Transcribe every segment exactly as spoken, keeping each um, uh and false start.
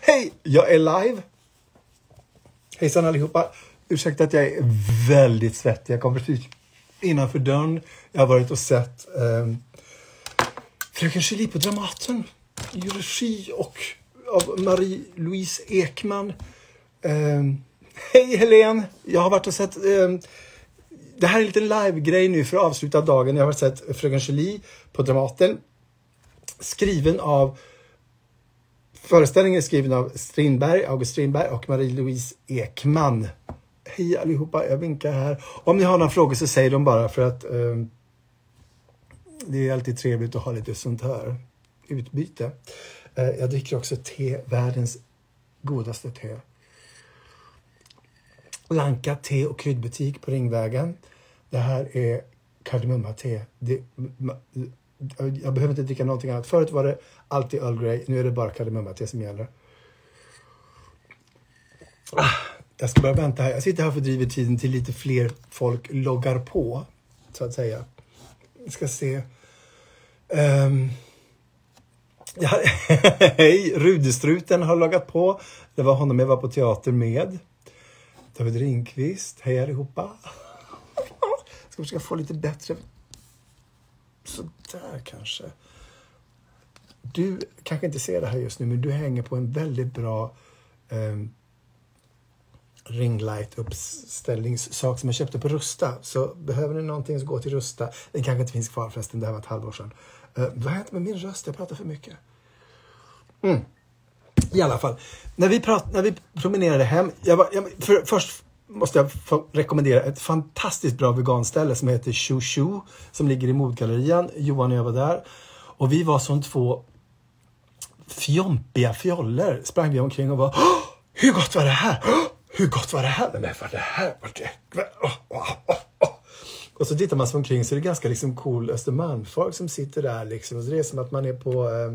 Hej, jag är live. Hejsan allihopa. Ursäkta att jag är väldigt svettig. Jag kom precis innanför dörren. Jag har varit och sett eh, Fröken Julie på Dramaten. I regi och av Marie-Louise Ekman. Eh, Hej Helene. Jag har varit och sett... Eh, det här är en liten live-grej nu för att avsluta dagen. Jag har sett Fröken Julie på Dramaten. Skriven av... Föreställningen är skriven av Strindberg, August Strindberg och Marie-Louise Ekman. Hej allihopa, jag vinkar här. Om ni har några frågor så säg dem bara, för att eh, det är alltid trevligt att ha lite sånt här utbyte. Eh, jag dricker också te, världens godaste te. Lanka te och kryddbutik på Ringvägen. Det här är kardemumma-te. Det, jag behöver inte dricka någonting annat. Förut var det alltid Earl Grey. Nu är det bara kardemumma-te som gäller. Ah, jag ska bara vänta här. Jag sitter här för att driva tiden till lite fler folk loggar på. Så att säga. Vi ska se. Um, ja, hej, Rudestruten har loggat på. Det var honom jag var på teater med. David Ringqvist. Hej allihopa. Jag ska försöka få lite bättre... Så där kanske. Du kanske inte ser det här just nu, men du hänger på en väldigt bra eh, ringlight-uppställningssak som jag köpte på Rusta. Så behöver ni någonting så gå till Rusta. Den kanske inte finns kvar förresten, det här var ett halvår sedan. Eh, vad heter med min röst? Jag pratar för mycket. Mm. I alla fall, när vi, prat, när vi promenerade hem, jag var, jag, för, först måste jag få rekommendera ett fantastiskt bra veganställe som heter Chou Chou, som ligger i Modgallerian. Johan och jag var där. Och vi var som två fjompiga fjoller. Sprang vi omkring och var, hur gott var det här? Hur gott var det här? Men vad det här? Var det? Oh, oh, oh, oh. Och så tittar man sig omkring så är det ganska liksom cool Östermalmsfolk som sitter där liksom. Och så det är som att man är på... Eh,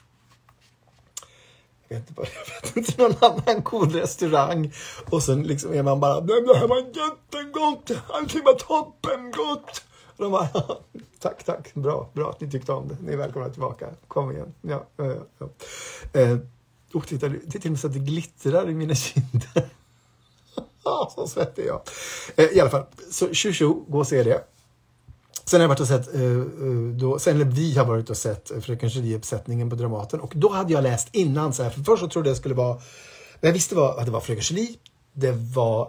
Jag vet, inte, jag vet inte någon annan cool restaurang. Och sen liksom är man bara, det här var jättegott. Allting var toppengott. Och de bara, tack, tack. Bra, bra att ni tyckte om det. Ni är välkomna tillbaka. Kom igen. Ja, ja, ja. Eh, och titta, det är till och med så att det glittrar i mina kinder. Ja, så svettig jag. Eh, I alla fall, så Chou Chou, gå och se det. Sen har jag varit och sett, då, sen eller vi har varit och sett Fröken Julie-uppsättningen på Dramaten. Och då hade jag läst innan så här, för först så trodde jag skulle vara, men jag visste var, att det var Fröken Julie. Det var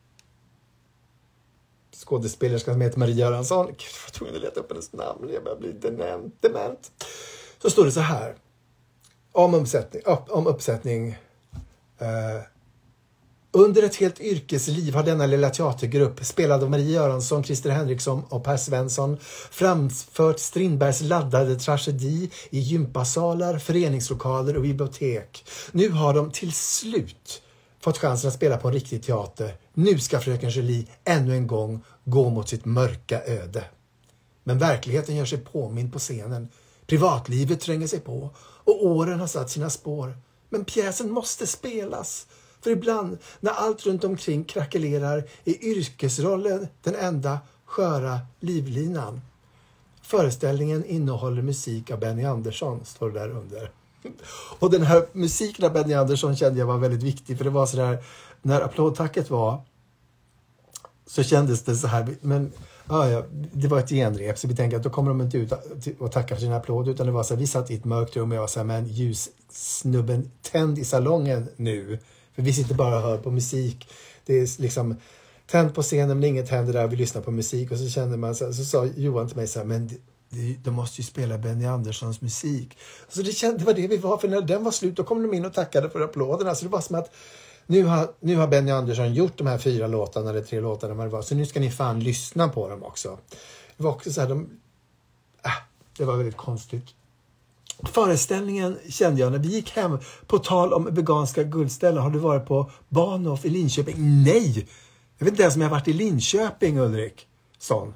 skådespelerska som heter Marie Göransson. Gud, jag var tvungen att leta upp hennes namn, jag börjar bli dement. dement. Så står det så här, om uppsättning, om uppsättning eh, under ett helt yrkesliv har denna lilla teatergrupp, spelad av Marie Göransson, Christer Henriksson och Per Svensson, framfört Strindbergs laddade tragedi i gympasalar, föreningslokaler och bibliotek. Nu har de till slut fått chansen att spela på en riktig teater. Nu ska Fröken Julie ännu en gång gå mot sitt mörka öde. Men verkligheten gör sig påmind på scenen. Privatlivet tränger sig på och åren har satt sina spår. Men pjäsen måste spelas. För ibland, när allt runt omkring krackelerar, är yrkesrollen den enda sköra livlinan. Föreställningen innehåller musik av Benny Andersson, står det där under. Och den här musiken av Benny Andersson kände jag var väldigt viktig, för det var så där, när applådtacket var, så kändes det så här, men ja, ja, det var ett genrep, så vi tänkte att då kommer de inte ut och tacka för sin applåd, utan det var så här, vi satt i ett mörkt rum och jag var så här, men ljussnubben, tänd i salongen nu. För vi sitter bara och hör på musik. Det är liksom tänd på scenen men inget händer där. Vi lyssnar på musik och så kände man så, så sa Johan till mig så här, men de måste ju spela Benny Anderssons musik. Så det, kände, det var det vi var, för när den var slut då kom de in och tackade för applåderna. Så det var som att nu har, nu har Benny Andersson gjort de här fyra låtarna eller tre låtarna vad det var. Så nu ska ni fan lyssna på dem också. Det var också så här, de, äh, det var väldigt konstigt. Föreställningen kände jag när vi gick hem, på tal om veganska guldställen, har du varit på Bahnhof i Linköping? Nej! Jag vet inte ens om jag har varit i Linköping, Ulrik. Sån.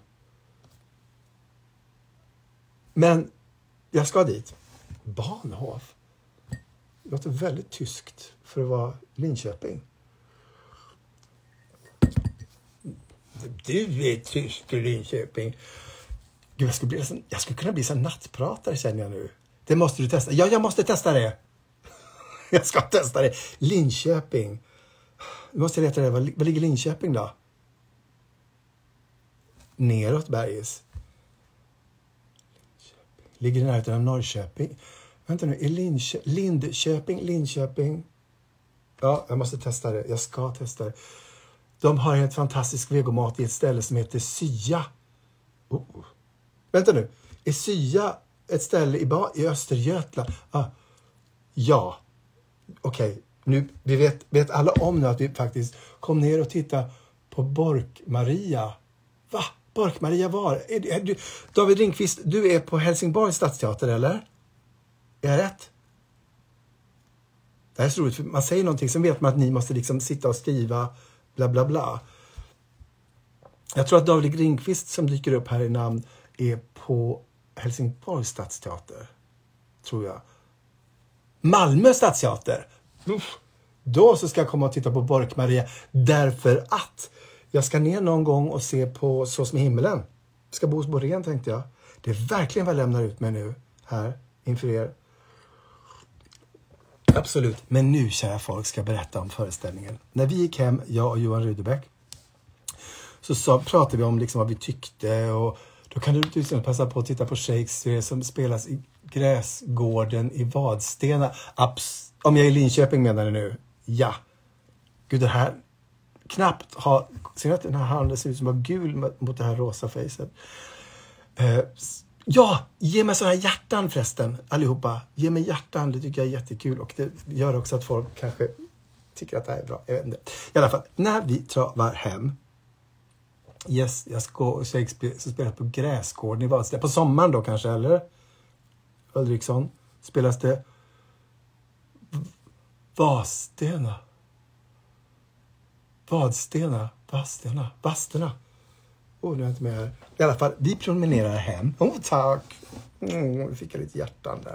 Men jag ska dit. Bahnhof? Det låter väldigt tyskt för att vara Linköping. Du är tysk i Linköping. Gud, jag skulle, bli, jag skulle kunna bli så nattpratare, känner jag nu. Det måste du testa. Ja, jag måste testa det. Jag ska testa det. Linköping. Nu måste jag leta det. Var, var ligger Linköping då? Neråt bergis. Ligger i närheten av Norrköping. Vänta nu, är Linköping, Lindköping, Linköping. Ja, jag måste testa det. Jag ska testa det. De har en fantastisk vegomat i ett ställe som heter Sya. Oh. Vänta nu, är Sya ett ställe i, ba- i Östergötland? Ah. Ja, okej. Okay. Nu, vi vet, vet alla om nu att vi faktiskt kom ner och tittade på Bork-Maria. Va? Bork-Maria var? Är, är du, David Ringqvist, du är på Helsingborgs stadsteater, eller? Är jag rätt? Det här är så roligt, för man säger någonting, så vet man att ni måste liksom sitta och skriva bla bla bla. Jag tror att David Ringqvist som dyker upp här i namn är på Helsingborgs stadsteater. Tror jag. Malmö stadsteater. Uff. Då så ska jag komma och titta på Bork-Maria. Därför att jag ska ner någon gång och se på Så som i himmelen. Jag ska bo hos Borén, tänkte jag. Det är verkligen vad jag lämnar ut mig nu. Här, inför er. Absolut. Men nu, kära folk, ska jag berätta om föreställningen. När vi gick hem, jag och Johan Rydebäck, så sa, pratade vi om liksom vad vi tyckte. Och då kan du liksom passa på att titta på Shakespeare som spelas i Gräsgården i Vadstena. Abs- om jag är i Linköping menar ni nu? Ja. Gud, det här knappt har... Ser ni att den här handen ser ut som var gul mot det här rosa facet? Eh, ja, ge mig sådana här hjärtan förresten, allihopa. Ge mig hjärtan, det tycker jag är jättekul. Och det gör också att folk kanske tycker att det här är bra. Jag vet inte. I alla fall, när vi travar hem... Yes, jag ska Shakespeare så spelar på Gräsgården i Vadstena. På sommaren då kanske, eller? Ulriksson. Spelas det Vadstena. Vadstena. Vadstena. Vadstena. Åh, oh, nu är jag inte med här. I alla fall, vi promenerar hem. Åh, oh, tack. Mm, vi fick lite hjärtan där.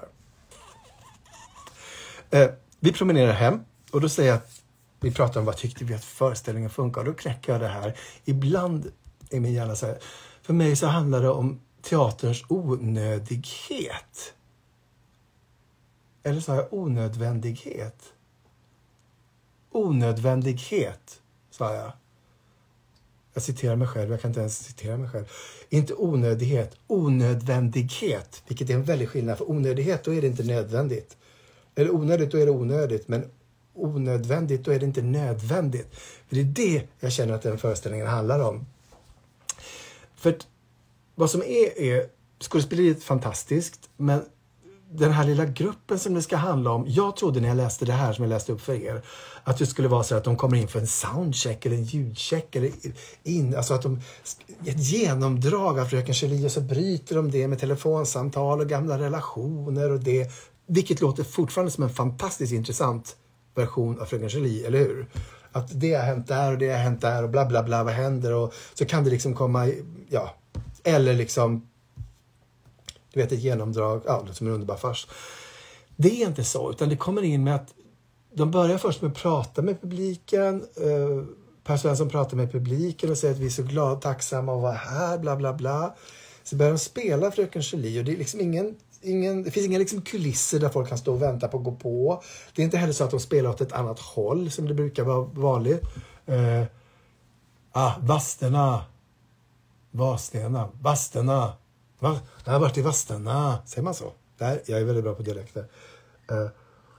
Eh, vi promenerar hem. Och då säger jag att vi pratar om vad tyckte vi att föreställningen funkar. Och då knäcker jag det här. Ibland är min hjärna så här. För mig så handlar det om teaterns onödighet. Eller så här, onödvändighet. Onödvändighet, sa jag. Jag citerar mig själv, jag kan inte ens citera mig själv. Inte onödighet, onödvändighet. Vilket är en väldig skillnad. För onödighet, då är det inte nödvändigt. Eller onödigt, då är det onödigt. Men onödvändigt, då är det inte nödvändigt. För det är det jag känner att den föreställningen handlar om. För vad som är, är skådespeleriet fantastiskt, men den här lilla gruppen som det ska handla om, jag trodde när jag läste det här som jag läste upp för er, att det skulle vara så att de kommer in för en soundcheck eller en ljudcheck eller in, alltså att de ett genomdrag av Fröken Julie, och så bryter de det med telefonsamtal och gamla relationer och det, vilket låter fortfarande som en fantastiskt intressant version av Fröken Julie, eller hur? Att det har hänt där och det har hänt där och bla bla bla, vad händer? Och så kan det liksom komma, ja, eller liksom, du vet, ett genomdrag, ja, det som en underbar fars. Det är inte så, utan det kommer in med att de börjar först med att prata med publiken. Uh, Per Svensson pratar med publiken och säger att vi är så glada, tacksamma att vara här, bla bla bla. Så börjar de spela Fröken Julie och det är liksom ingen, ingen, det finns inga liksom kulisser där folk kan stå och vänta på att gå på. Det är inte heller så att de spelar åt ett annat håll som det brukar vara vanligt. Uh, ah, Vadstena. Vadstena. Vadstena. Va? Jag har varit i Vadstena. Säger man så? Där, jag är väldigt bra på dialekter. Uh,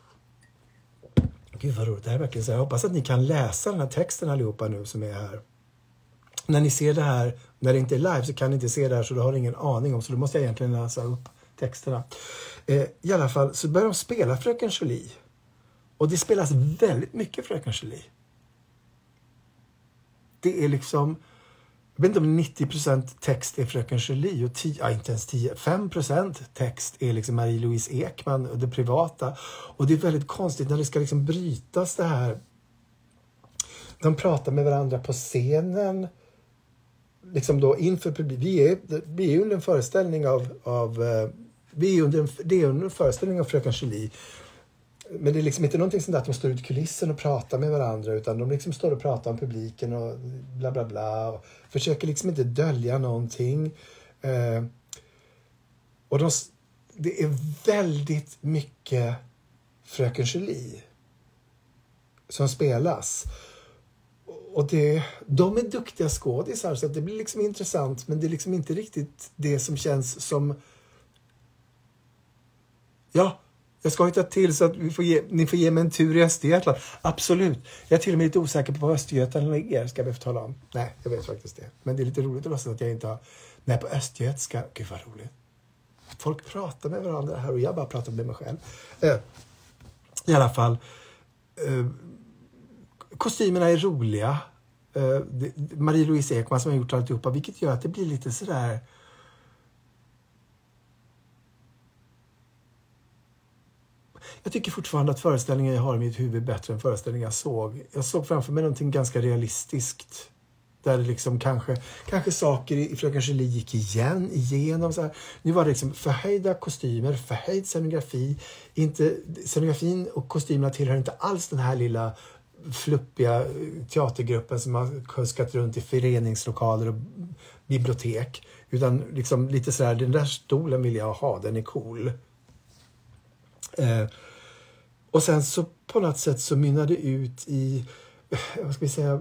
Gud vad roligt. Det här är verkligen så. Jag hoppas att ni kan läsa den här texten allihopa nu som är här. När ni ser det här, när det inte är live så kan ni inte se det här, så du har ingen aning om. Så då måste jag egentligen läsa upp texterna. Uh, I alla fall så börjar de spela Fröken Julie. Och det spelas väldigt mycket Fröken Julie. Det är liksom... Jag vet inte om nittio procent text är Fröken Julie och tio, ja, inte ens tio, fem procent text är liksom Marie-Louise Ekman och det privata. Och det är väldigt konstigt när det ska liksom brytas det här. De pratar med varandra på scenen. Liksom då inför publik. Vi är, vi är under en föreställning av, av vi är under en, det är under en föreställning av Fröken Julie. Men det är liksom inte någonting sånt där att de står ut i kulissen och pratar med varandra, utan de liksom står och pratar om publiken och bla bla bla och försöker liksom inte dölja någonting. Eh, och de, det är väldigt mycket Fröken Julie. som spelas. Och det, de är duktiga skådisar så att det blir liksom intressant, men det är liksom inte riktigt det som känns som... Ja, jag ska hitta till så att vi får ge, ni får ge mig en tur i Östergötland. Absolut. Jag är till och med lite osäker på vad Östergötland ligger, ska vi få tala om. Nej, jag vet faktiskt det. Men det är lite roligt att låtsas att jag inte har... Nej, på Östergötska. Gud vad roligt. Folk pratar med varandra här och jag bara pratar med mig själv. Eh, I alla fall... Eh, kostymerna är roliga. Uh, Marie-Louise Ekman som har gjort alltihopa, vilket gör att det blir lite sådär... Jag tycker fortfarande att föreställningen jag har i mitt huvud är bättre än föreställningen jag såg. Jag såg framför mig någonting ganska realistiskt. Där det liksom kanske, kanske saker i Fröken Julie gick igen, igenom. Så här. Nu var det liksom förhöjda kostymer, förhöjd scenografi. Inte, scenografin och kostymerna tillhör inte alls den här lilla fluppiga teatergruppen som har kuskat runt i föreningslokaler och bibliotek. Utan liksom lite sådär, den där stolen vill jag ha, den är cool. Eh, och sen så på något sätt så mynnade det ut i, vad ska vi säga...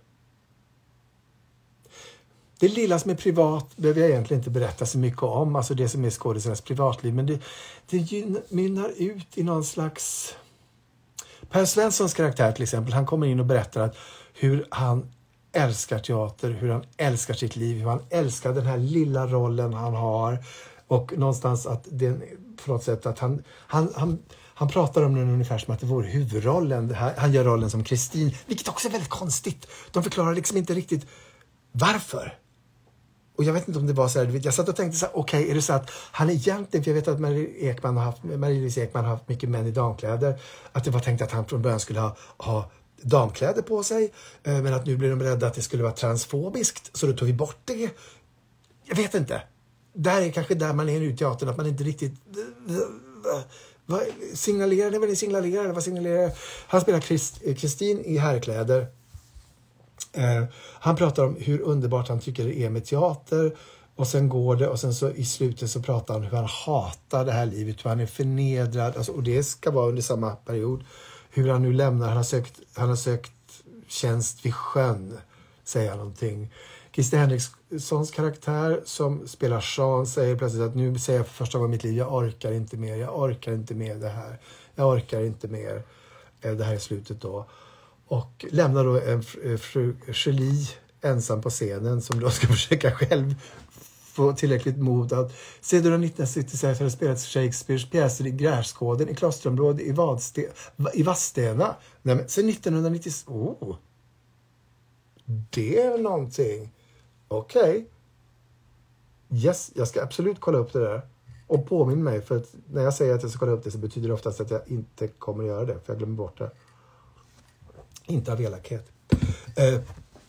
Det lilla som är privat behöver jag egentligen inte berätta så mycket om. Alltså det som är skådespelarnas privatliv. Men det, det mynnar ut i någon slags... Per Svenssons karaktär till exempel. Han kommer in och berättar att hur han älskar teater. Hur han älskar sitt liv. Hur han älskar den här lilla rollen han har. Och någonstans att det på något sätt att han... han, han Han pratar om den ungefär som att det vore huvudrollen. Han gör rollen som Kristin. Vilket också är väldigt konstigt. De förklarar liksom inte riktigt varför. Och jag vet inte om det var så här. Jag satt och tänkte så här. Okej, okay, är det så att han egentligen. För jag vet att Marie Ekman har haft, Marie-Louise Ekman har haft mycket män i damkläder. Att det var tänkt att han från början skulle ha, ha damkläder på sig. Men att nu blir de rädda att det skulle vara transfobiskt. Så då tog vi bort det. Jag vet inte. Där är kanske där man är nu i teatern. Att man inte riktigt... Vad signalerade, vad signalerade, vad signalerade? Han spelar Kristin i herrkläder. Eh, han pratar om hur underbart han tycker det är med teater. Och sen går det och sen så i slutet så pratar han hur han hatar det här livet. Hur han är förnedrad. Alltså, och det ska vara under samma period. Hur han nu lämnar. Han har sökt, han har sökt tjänst vid sjön. Säger han någonting. Christer Henrikssons karaktär som spelar Jean säger plötsligt att nu säger jag för första gången i mitt liv, jag orkar inte mer, jag orkar inte mer det här. Jag orkar inte mer. Det här är slutet då. Och lämnar då en fru Julie ensam på scenen som då ska försöka själv få tillräckligt mod att sedan nittonhundrasjuttiosex har det spelats Shakespeares pjäser i Gräsgården, i Klosterområdet, i, Vadste, i Vadstena. Nej, men sen nittonhundranittio... Oh, det är någonting. Okej. Okay. Yes, jag ska absolut kolla upp det där. Och påminn mig, för att när jag säger att jag ska kolla upp det så betyder det oftast att jag inte kommer att göra det. För jag glömmer bort det. Inte av elakhet. Uh,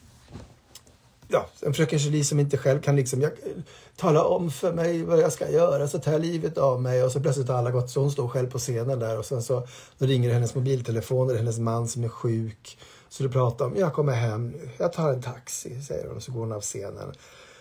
ja, en fröken Julie som inte själv kan liksom jag, tala om för mig vad jag ska göra. Så tar livet av mig och så plötsligt har alla gått. Så hon står själv på scenen där. Och sen så då ringer hennes mobiltelefon. Det är hennes man som är sjuk. Så du pratar om, jag kommer hem, jag tar en taxi, säger hon, och så går hon av scenen.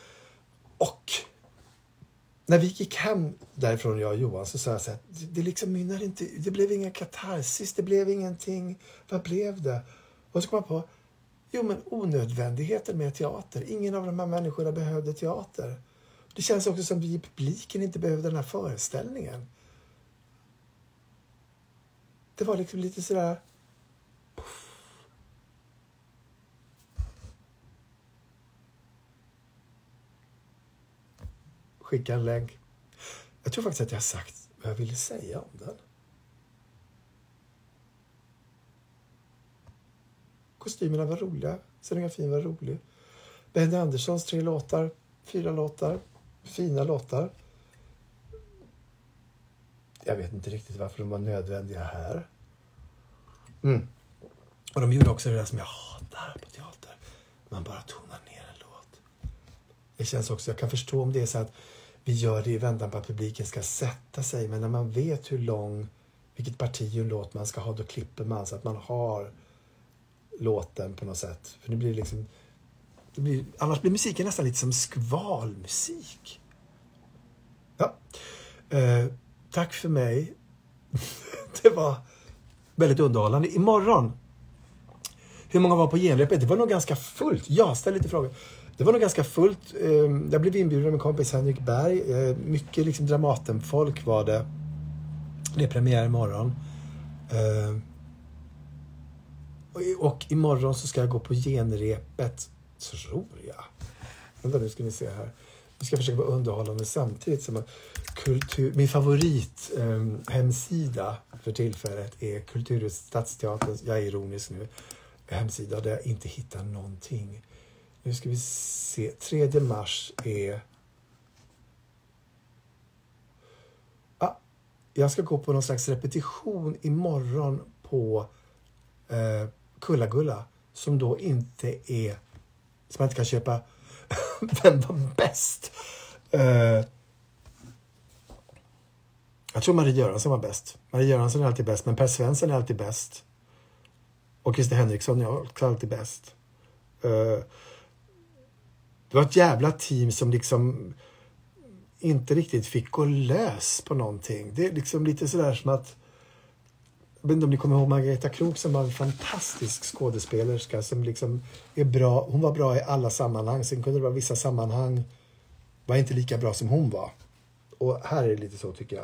Och när vi gick hem därifrån, jag och Johan, så sa jag så här, det, det liksom mynnar inte, det blev ingen katarsis, det blev ingenting, vad blev det? Och så kom jag på, jo men onödvändigheten med teater, ingen av de här människorna behövde teater. Det känns också som vi i publiken inte behövde den här föreställningen. Det var liksom lite sådär, skicka en länk. Jag tror faktiskt att jag har sagt vad jag ville säga om den. Kostymerna var roliga. Scenografin var rolig. Benny Anderssons tre låtar. Fyra låtar. Fina låtar. Jag vet inte riktigt varför de var nödvändiga här. Mm. Och de gjorde också det där som jag hatar på teater. Man bara tonar ner en låt. Det känns också, jag kan förstå om det är så att vi gör det i väntan på att publiken ska sätta sig. Men när man vet hur lång, vilket parti och låt man ska ha, då klipper man så att man har låten på något sätt. För det blir liksom, det blir, annars blir musiken nästan lite som skvalmusik. Ja. Eh, tack för mig. Det var väldigt underhållande. Imorgon Hur många var på genrepet? Det var nog ganska fullt. Ja, ställ lite frågor. Det var nog ganska fullt. Jag blev inbjuden med kompis Henrik Berg. Mycket liksom Dramaten-folk var det. Det är premiär imorgon. Och imorgon så ska jag gå på genrepet, tror jag. Vänta, nu ska ni se här. Vi ska försöka vara underhållande samtidigt som kultur... Min favorit eh, hemsida för tillfället är Kulturhus Stadsteaterns, jag är ironisk nu, hemsida där jag inte hittar någonting. Nu ska vi se. tredje mars är... Ah, jag ska gå på någon slags repetition imorgon på eh, Kulla-Gulla, som då inte är... Som man inte kan köpa... Vem var bäst? Uh, jag tror Marie Göransson var bäst. Marie Göransson är alltid bäst, men Per Svensson är alltid bäst. Och Christer Henriksson är också alltid bäst. Uh, det var ett jävla team som liksom inte riktigt fick gå lös på någonting. Det är liksom lite sådär som att... Jag vet inte om ni kommer ihåg Margareta Krok som var en fantastisk skådespelerska som liksom är bra. Hon var bra i alla sammanhang. Sen kunde det vara vissa sammanhang var inte lika bra som hon var. Och här är det lite så, tycker jag.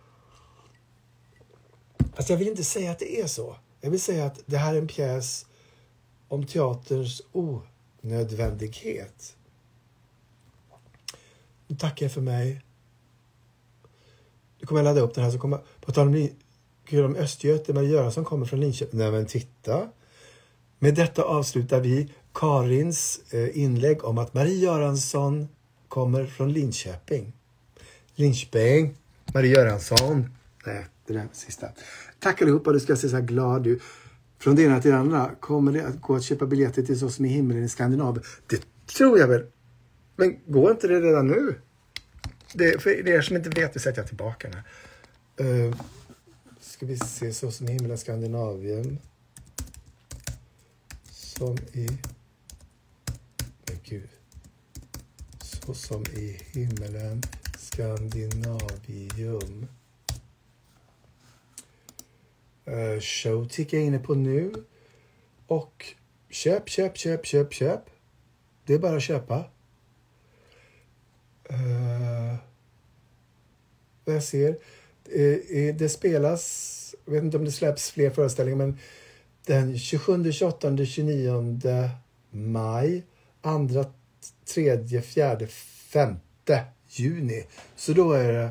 Fast jag vill inte säga att det är så. Jag vill säga att det här är en pjäs om teaterns onödvändighet. Nu tackar jag för mig. Nu kommer jag ladda upp den här så kommer på tal om Kul om Östgöte, Marie Göransson kommer från Linköping. Nej men titta. Med detta avslutar vi Karins eh, inlägg om att Marie Göransson kommer från Linköping. Linköping. Marie Göransson. Nej, det där sista. Tack allihopa, du ska se så här glad du. Från det ena till det andra. Kommer det att gå att köpa biljetter till Så som i himlen i Skandinavien? Det tror jag väl. Men går inte det redan nu? Det, för er som inte vet, det sätter jag tillbaka nu. Uh, Ska vi se Så som i himlen Skandinavien. Som i... Men gud. Så som i himlen Skandinavium. Uh, Showtick är inne på nu. Och köp, köp, köp, köp, köp. Det är bara att köpa. Uh, vad jag ser... Det spelas, jag vet inte om det släpps fler föreställningar, men den tjugosjunde, tjugoåttonde, tjugonionde maj, andra, tredje, fjärde, femte juni. Så då är det...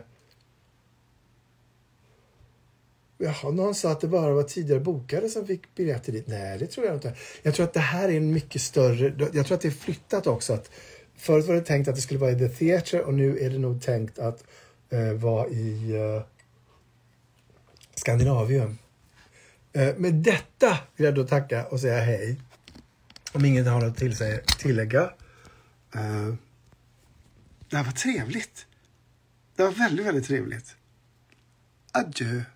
Jaha, någon sa att det bara var tidigare bokade som fick biljetter dit. Nej, det tror jag inte. Jag tror att det här är en mycket större... Jag tror att det är flyttat också. Att förut var det tänkt att det skulle vara i The Theatre och nu är det nog tänkt att eh, vara i... Eh, Skandinavium. Eh, med detta vill jag då tacka och säga hej. Om ingen har något till sig tillägga. Eh, det här var trevligt. Det var väldigt, väldigt trevligt. Adjö.